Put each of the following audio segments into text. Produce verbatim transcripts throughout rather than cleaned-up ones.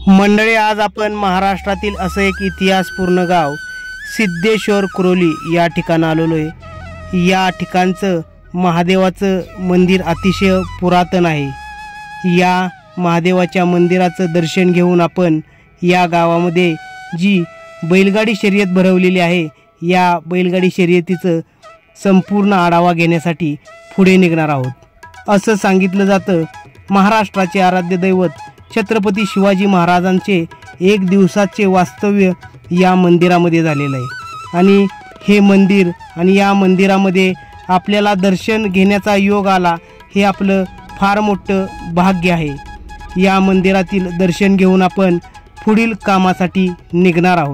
मंडळी, आज आपण महाराष्ट्रातील असं एक इतिहासपूर्ण गाव सिद्धेश्वर कुरोली या ठिकाणी आलेलो आहे। या ठिकाणचं महादेवाचं मंदिर अतिशय पुरातन आहे। या महादेवाच्या मंदिराचं दर्शन घेऊन आपण या गावामध्ये जी बैलगाडी शर्यत भरवलेली आहे या बैलगाडी शर्यतीचं संपूर्ण आढावा घेण्यासाठी पुढे निघणार आहोत। असं सांगितलं जातं, महाराष्ट्राचे आराध्य दैवत छत्रपती शिवाजी महाराजांचे एक दिवसाचे वास्तव्य या मंदिरामध्ये झालेलं आहे आणि हे मंदिर आणि या मंदिरामध्ये आपल्याला दर्शन घेण्याचा योग आला हे आपलं फार मोठं भाग्य आहे। या मंदिरातील दर्शन घेऊन आपण पुढील कामासाठी निघणार आहोत।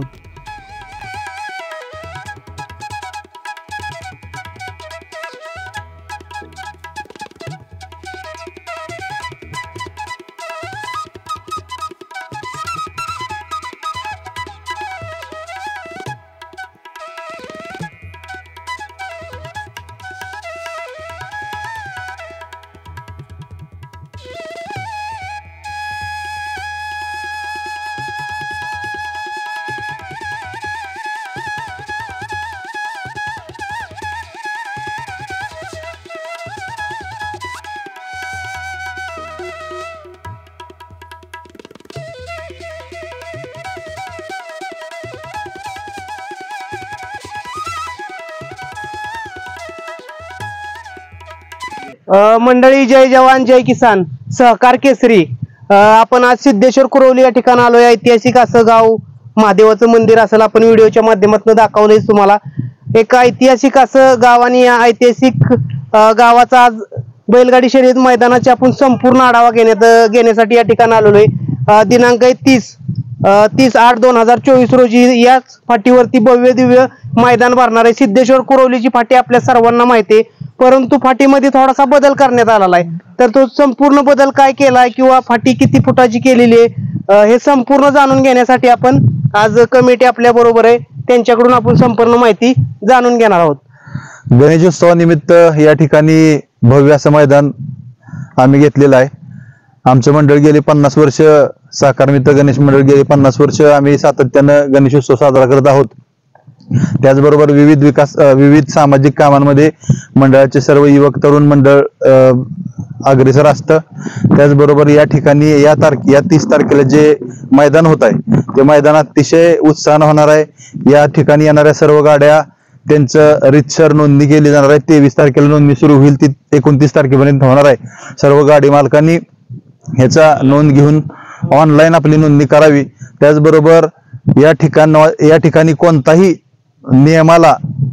मंडळी, जय जवान जय किसान सहकार केसरी। आपण आज सिद्धेश्वर कुरोली या ठिकाणी आलोय। ऐतिहासिक असं गाव, महादेवाचं मंदिर असेल, आपण व्हिडिओच्या माध्यमातून दाखवलंय तुम्हाला। एक ऐतिहासिक असं गाव आणि या ऐतिहासिक गावाचा आज बैलगाडी शर्यत मैदानाचे आपण संपूर्ण आढावा घेण्यात घेण्यासाठी या ठिकाणी आलेलो आहे। दिनांक आहे तीस तीस आठ दोन हजार चोवीस रोजी याच फाटीवरती भव्य दिव्य मैदान भरणार आहे। सिद्धेश्वर कुरोलीची फाटी आपल्या सर्वांना माहिती आहे, परंतु फाटीमध्ये थोडासा बदल करण्यात आलेला आहे। तर तो संपूर्ण बदल काय केलाय किंवा फाटी किती फुटाची केलेली आहे हे संपूर्ण जाणून घेण्यासाठी आपण आज कमिटी आपल्या बरोबर आहे, त्यांच्याकडून आपण संपूर्ण माहिती जाणून घेणार आहोत। गणेशोत्सवानिमित्त या ठिकाणी भव्य असं मैदान आम्ही घेतलेलं आहे। आमचं मंडळ गेली पन्नास वर्ष, सहकार मित्र गणेश मंडळ गेली पन्नास वर्ष आम्ही सातत्यानं गणेशोत्सव साजरा करत आहोत। त्याचबरोबर विविध विकास विविध सामाजिक कामांमध्ये मंडळाचे सर्व युवक तरुण मंडळ अग्रेसर असतं। त्याचबरोबर या ठिकाणी या तारखे या तीस तारखेला जे मैदान होत आहे ते मैदान अतिशय उत्साहानं होणार आहे। या ठिकाणी येणाऱ्या सर्व गाड्या त्यांचं रीतसर नोंदणी केली जाणार आहे। तेवीस तारखेला नोंदणी सुरू होईल, ती एकोणतीस तारखेपर्यंत होणार आहे। सर्व गाडी मालकांनी ह्याचा नोंद घेऊन ऑनलाईन आपली नोंदणी करावी। त्याचबरोबर या ठिकाण या ठिकाणी कोणताही नियमाला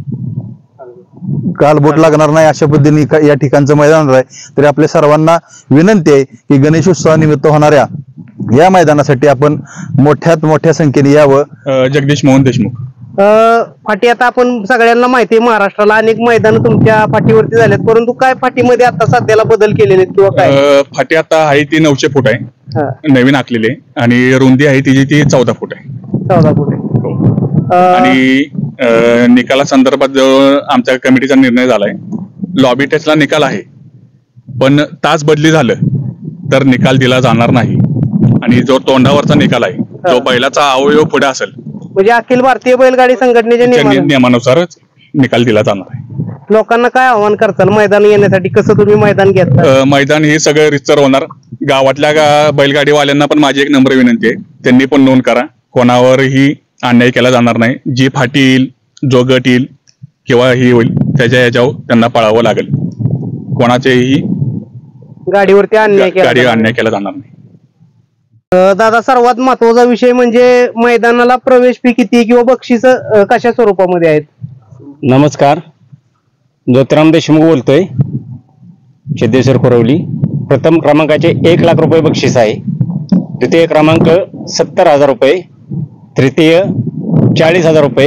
गालबोट लागणार नाही अशा पद्धतीने या ठिकाणचं मैदान आहे। तरी आपल्या सर्वांना विनंती आहे की गणेशोत्सवानिमित्त होणाऱ्या या मैदानासाठी आपण मोठ्यात मोठ्या संख्येने यावं। जगदीश मोहन देशमुख। फाटी आता आपण सगळ्यांना माहिती आहे, महाराष्ट्राला अनेक मैदान तुमच्या फाटीवरती झालेत, परंतु काय फाटीमध्ये आता सध्याला बदल केलेले किंवा काय? फाटी आता आहे ती नऊशे फूट आहे, नवीन आखलेली आहे, आणि रुंदी आहे तिची ती चौदा फूट आहे। चौदा फूट आहे। आणि निकाला संदर्भात जो आमच्या कमिटीचा निर्णय झालाय, लॉबी टेस्टला निकाल आहे, पण तास बदली झालं तर निकाल दिला जाणार नाही। आणि जो तोंडावरचा निकाल आहे, जो बैलाचा अवयव पुढे असेल, म्हणजे अखिल भारतीय बैलगाडी संघटनेच्या नियमानुसारच निकाल दिला जाणार आहे। लोकांना काय आव्हान करताल मैदान येण्यासाठी? कसं तुम्ही मैदान घेता? मैदान हे सगळं रितसर होणार। गावातल्या बैलगाडीवाल्यांना पण माझी एक नम्र विनंती आहे, त्यांनी पण नोंद करा। कोणावरही अन्याय केला जाणार नाही। जी फाटी येईल, जो गट येईल किंवा ही होईल त्याच्या ह्याच्यावर त्यांना पळावं लागेल। कोणाच्याही गाडीवरती अन्याय गाडी अन्याय केला जाणार नाही। दादा, सर्वात महत्वाचा विषय म्हणजे मैदानाला प्रवेश फी किती किंवा बक्षीस कशा स्वरूपामध्ये आहेत? नमस्कार, ज्योतिराम देशमुख बोलतोय, सिद्धेश्वर कुरोली। प्रथम क्रमांकाचे एक लाख रुपये बक्षीस आहे, द्वितीय क्रमांक सत्तर हजार रुपये, तृतीय चाळीस हजार रुपये,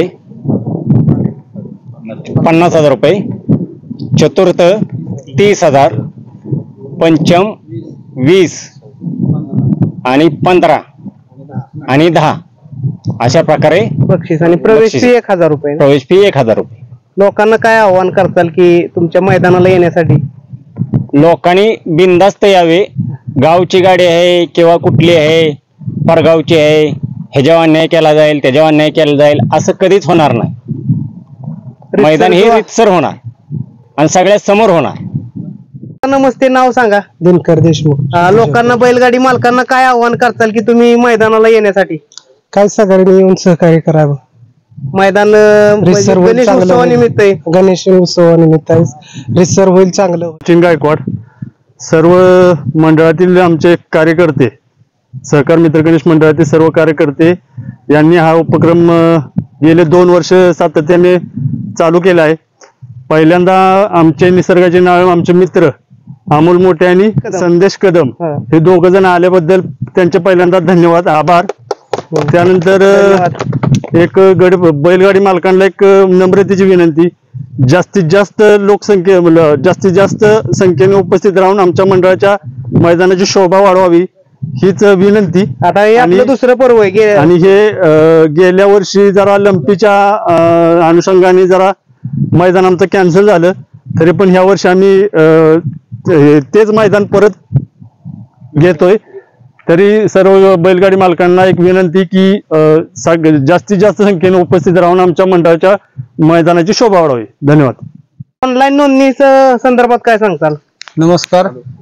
पन्नास हजार रुपये, चतुर्थ तीस हजार, पंचम वीस आणि पंधरा आणि दहा अशा प्रकारे बक्षीस आणि प्रवेश फी एक हजार रुपये प्रवेश फी एक हजार रुपये लोकांना काय आव्हान करताल की तुमच्या मैदानाला येण्यासाठी? लोकांनी बिनधास्त यावे। गावची गाडी आहे किंवा कुठली आहे परगावची आहे, ह्याच्यावर अन्याय केला जाईल त्याच्यावर अन्याय केला जाईल असं कधीच होणार नाही. मैदान हे रितसर होणार आणि सगळ्यात समोर होणार. नमस्ते, नाव सांगा. दिनकर देशमुख. अं, लोकांना, बैलगाडी मालकांना काय आव्हान करताल की तुम्ही मैदानाला येण्यासाठी? काय सगळ्यांनी येऊन सहकार्य करावं. मैदान अं, रितसर होईल, गणेश चांगलं होईल. उत्सवानिमित्त आहे. गणेश उत्सवानिमित्त आहे. रितसर होईल, चांगलं होईल. सचिन गायकवाड. सर्व मंडळातील आमचे कार्यकर्ते, सहकार मित्र गणेश मंडळातील सर्व कार्यकर्ते यांनी हा उपक्रम अ, गेले दोन वर्ष सातत्याने चालू केला आहे. पहिल्यांदा आमचे निसर्गाचे नाव आमचे मित्र अमोल मोठे आणि संदेश कदम हा. हे दोघ जण आल्याबद्दल त्यांचे पहिल्यांदा धन्यवाद, आभार. त्यानंतर अ, एक गड बैलगाडी मालकांना एक नम्रतेची विनंती, जास्तीत जास्त लोकसंख्ये म्हणजे जास्तीत जास्त संख्येने उपस्थित राहून आमच्या मंडळाच्या मैदानाची शोभा वाढवावी हीच विनंती. आता हे आपलं आणि- दुसरं पर्व आहे गे- आणि हे अ, गेल्या वर्षी जरा लंपीच्या अ, अनुषंगाने जरा मैदान आमचं कॅन्सल झालं, तरी पण ह्या वर्षी आम्ही अ, ते- तेच मैदान परत घेतोय. तरी सर्व बैलगाडी मालकांना एक विनंती की अ, सग- जास्तीत जास्त संख्येने उपस्थित राहून आमच्या मंडळाच्या मैदानाची शोभा वाढवावी. धन्यवाद. ऑनलाईन नोंदणीच्या संदर्भात काय सांगताल? नमस्कार.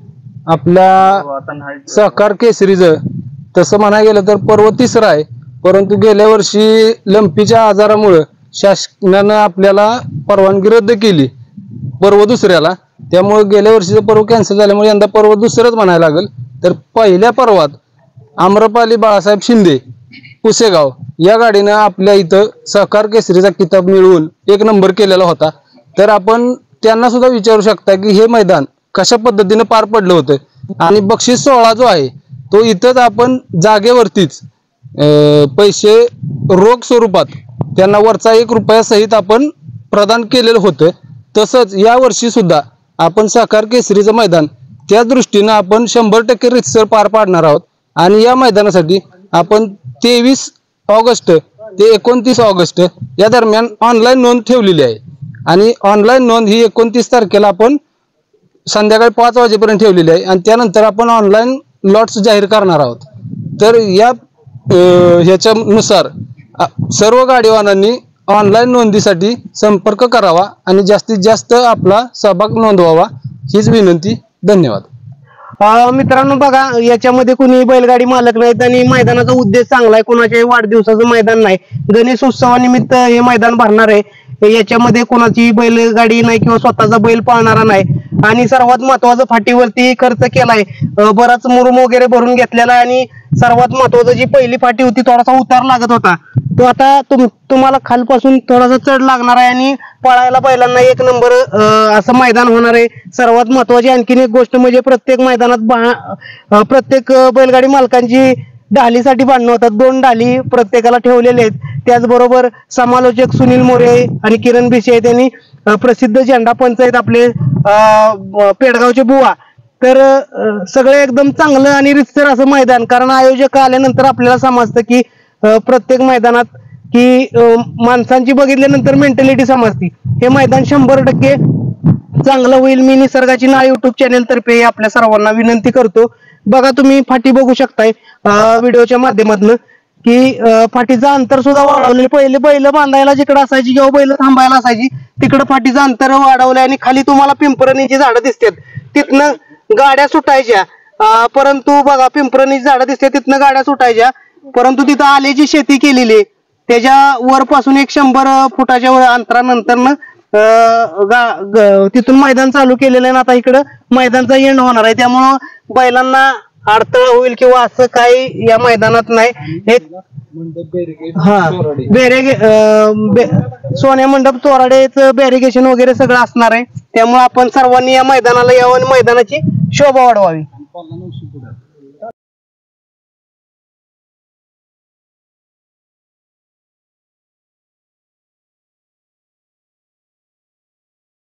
आपल्या सहकार केसरीचं तसं म्हणायला गेलं तर पर्व तिसरं आहे, परंतु गेल्या वर्षी लंपीच्या आजारामुळे शासनानं आपल्याला परवानगी रद्द केली पर्व दुसऱ्याला. त्यामुळे गेल्या वर्षीचं पर्व कॅन्सल झाल्यामुळे यंदा पर्व दुसरंच म्हणायला लागेल. तर पहिल्या पर्वात आम्रपाली बाळासाहेब शिंदे पुसेगाव या गाडीनं आपल्या इथं सहकार केसरीचा किताब मिळवून एक नंबर केलेला होता. तर आपण त्यांना सुद्धा विचारू शकता की हे मैदान कशा पद्धतीने पार पडलं होतं आणि बक्षीस सोहळा जो आहे तो इथंच आपण जागेवरतीच अं, पैसे रोख स्वरूपात त्यांना वरचा एक रुपया सहित आपण प्रदान केलेलं होतं. तसंच या वर्षी सुद्धा आपण सहकार केसरीचं मैदान त्या दृष्टीनं आपण शंभर टक्के रितसर पार पाडणार आहोत. आणि या मैदानासाठी आपण तेवीस ऑगस्ट ते एकोणतीस ऑगस्ट या दरम्यान ऑनलाईन नोंद ठेवलेली आहे. आणि ऑनलाईन नोंद ही एकोणतीस तारखेला आपण संध्याकाळी पाच वाजेपर्यंत ठेवलेली आहे आणि त्यानंतर आपण ऑनलाईन लॉट्स जाहीर करणार आहोत. तर या अं, ह्याच्यानुसार अ, सर्व गाडीवानांनी ऑनलाईन नोंदीसाठी संपर्क करावा आणि जास्तीत जास्त आपला सहभाग नोंदवावा हीच विनंती. धन्यवाद. अं, मित्रांनो बघा, याच्यामध्ये कुणी बैलगाडी मालक नाहीत आणि मैदानाचा उद्देश चांगला आहे. कोणाच्याही वाढदिवसाचं मैदान नाही, गणेश उत्सवानिमित्त हे मैदान भरणार आहे. याच्यामध्ये कोणाची बैलगाडी नाही किंवा स्वतःचा बैल पाळणारा नाही. आणि सर्वात महत्वाचं, फाटीवरती खर्च केलाय, अं, बराच मुरुम वगैरे भरून घेतलेला आहे. आणि सर्वात महत्वाचं, जी पहिली फाटी होती थोडासा उतार लागत होता, तो आता तुम तुम्हाला खालपासून थोडासा चढ लागणार आहे आणि पळायला बैलांना एक नंबर असं मैदान होणार आहे. सर्वात महत्वाची आणखीन एक गोष्ट म्हणजे प्रत्येक मैदानात बा- प्रत्येक बैलगाडी मालकांची ढालीसाठी भांडणं होतात. दोन ढाली प्रत्येकाला ठेवलेले आहेत. त्याचबरोबर समालोचक सुनील मोरे आणि किरण भिसे यांनी प्रसिद्ध झेंडा पंच आहेत आपले अं, पेडगावचे बुवा. तर अं, सगळं एकदम चांगलं आणि रितसर असं मैदान. कारण आयोजक आल्यानंतर आपल्याला समजतं की अं, प्रत्येक मैदानात की अं, माणसांची बघितल्यानंतर मेंटॅलिटी समजते. हे मैदान शंभर टक्के चांगलं होईल. मी निसर्गाची नाळ युट्यूब चॅनेल तर्फे आपल्या सर्वांना विनंती करतो. बघा, तुम्ही फाटी बघू शकताय व्हिडिओच्या माध्यमातून की अं, फाटीचं अंतर सुद्धा वाढवलेलं. पहिले बैल बांधायला जिकडे असायची किंवा बैल थांबायला असायची तिकडं फाटीचं अंतर वाढवलंय. आणि खाली तुम्हाला पिंपरणीची झाडं दिसतात, तिथनं गाड्या सुटायच्या. अं, परंतु बघा, पिंपरणीची झाडं दिसते, तिथनं गाड्या सुटायच्या. परंतु तिथं आल्याची शेती केलेली आहे. त्याच्या वरपासून एक शंभर फुटाच्या वर अंतरानंतर तिथून मैदान चालू केलेलं आहे. आणि आता इकडं मैदानचा एंड होणार आहे. त्यामुळं बैलांना अडथळा होईल किंवा असं काही या मैदानात नाही. एक हा बॅरिगे सोन्या मंडप चोराडेचं बॅरिगेशन वगैरे सगळं असणार आहे. त्यामुळे आपण सर्वांनी या मैदानाला यावं आणि मैदानाची शोभा वाढवावी.